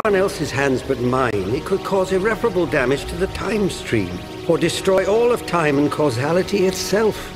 anyone else's hands but mine, it could cause irreparable damage to the time stream, or destroy all of time and causality itself.